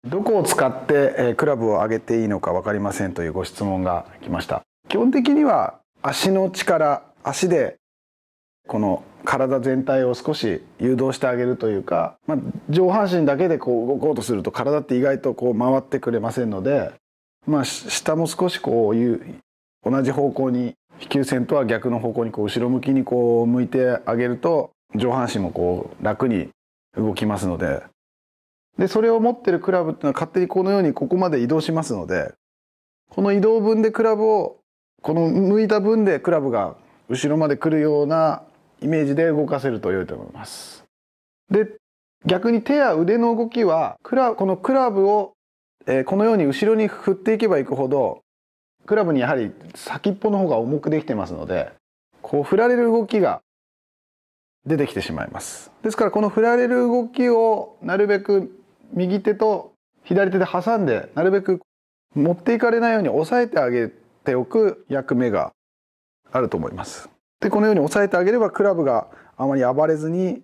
どこを使ってクラブを上げていいのか分かりませんというご質問が来ました。基本的には足の力、足でこの体全体を少し誘導してあげるというか、上半身だけでこう動こうとすると体って意外とこう回ってくれませんので、下も少しこう同じ方向に、飛球線とは逆の方向にこう後ろ向きにこう向いてあげると上半身もこう楽に動きますので、それを持ってるクラブっていうのは勝手にこのようにここまで移動しますので、この移動分でクラブを、この向いた分でクラブが後ろまで来るようなイメージで動かせると良いと思います。で、逆に手や腕の動きはこのクラブをこのように後ろに振っていけばいくほど、クラブにやはり先っぽの方が重くできてますので、こう振られる動きが出てきてしまいます。ですからこの振られる動きをなるべく右手と左手で挟んで、なるべく持っていかれないように押さえてあげておく役目があると思います。で、このように押さえてあげればクラブがあまり暴れずに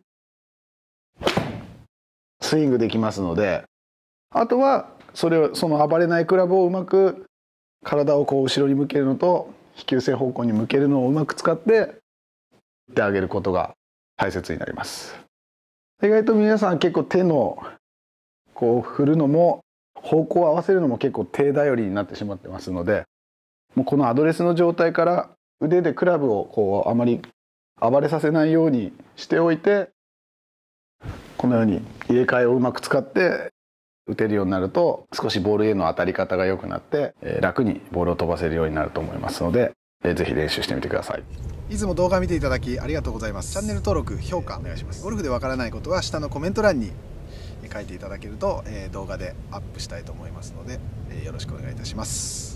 スイングできますので、あとはその暴れないクラブをうまく体をこう後ろに向けるのと飛球線方向に向けるのをうまく使って打ってあげることが大切になります。意外と皆さん結構手のこう振るのも方向を合わせるのも結構手頼りになってしまってますので、もうこのアドレスの状態から腕でクラブをこうあまり暴れさせないようにしておいて、このように入れ替えをうまく使って打てるようになると、少しボールへの当たり方が良くなって楽にボールを飛ばせるようになると思いますので、ぜひ練習してみてください。 いつも動画見ていただきありがとうございます。チャンネル登録、評価お願いします。ゴルフでわからないことは下のコメント欄に書いていただけると動画でアップしたいと思いますのでよろしくお願いいたします。